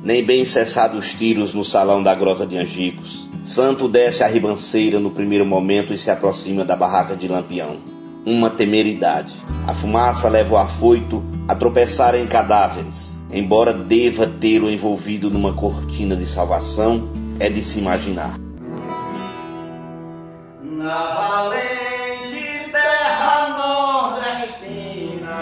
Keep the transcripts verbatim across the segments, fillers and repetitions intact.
nem bem cessados os tiros no salão da Grota de Angicos, Santo desce a ribanceira no primeiro momento e se aproxima da barraca de Lampião. Uma temeridade. A fumaça leva o afoito a tropeçar em cadáveres. Embora deva tê-lo envolvido numa cortina de salvação, é de se imaginar. Na valente terra nordestina.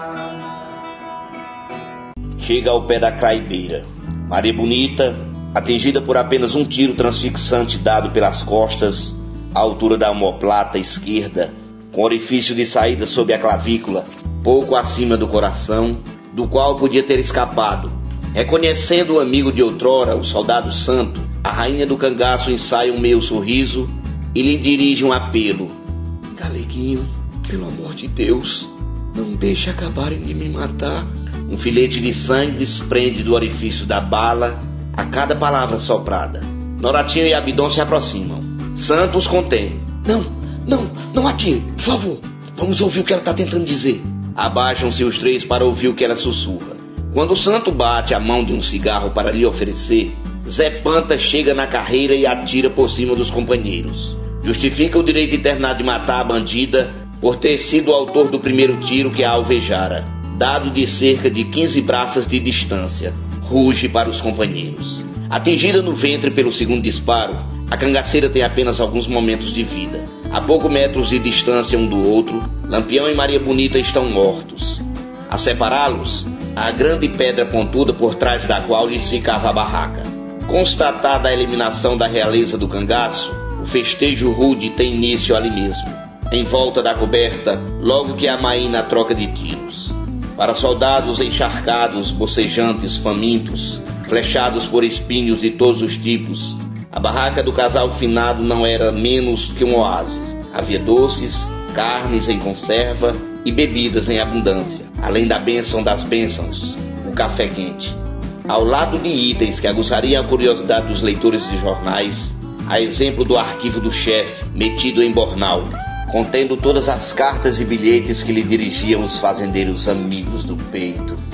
Chega ao pé da craibeira. Maria Bonita, atingida por apenas um tiro transfixante dado pelas costas, à altura da omoplata esquerda, com orifício de saída sob a clavícula, pouco acima do coração, do qual podia ter escapado. Reconhecendo o amigo de outrora, o soldado Santo, a rainha do cangaço ensaia um meio sorriso e lhe dirige um apelo. Galeguinho, pelo amor de Deus, não deixe acabarem de me matar. Um filete de sangue desprende do orifício da bala a cada palavra soprada. Noratinho e Abidão se aproximam. Santos contém. Não, não, não atire, por favor. Vamos ouvir o que ela está tentando dizer. Abaixam-se os três para ouvir o que ela sussurra. Quando o Santo bate a mão de um cigarro para lhe oferecer, Zé Panta chega na carreira e atira por cima dos companheiros. Justifica o direito internado de matar a bandida por ter sido o autor do primeiro tiro que a alvejara, dado de cerca de quinze braças de distância. Ruge para os companheiros. Atingida no ventre pelo segundo disparo, a cangaceira tem apenas alguns momentos de vida. A poucos metros de distância um do outro, Lampião e Maria Bonita estão mortos. A separá-los, a grande pedra pontuda por trás da qual lhes ficava a barraca. Constatada a eliminação da realeza do cangaço, o festejo rude tem início ali mesmo, em volta da coberta, logo que amaina a troca de tiros. Para soldados encharcados, bocejantes, famintos, flechados por espinhos de todos os tipos, a barraca do casal finado não era menos que um oásis. Havia doces, carnes em conserva e bebidas em abundância, além da bênção das bênçãos, o café quente. Ao lado de itens que aguçariam a curiosidade dos leitores de jornais, a exemplo do arquivo do chefe, metido em bornal, contendo todas as cartas e bilhetes que lhe dirigiam os fazendeiros amigos do peito.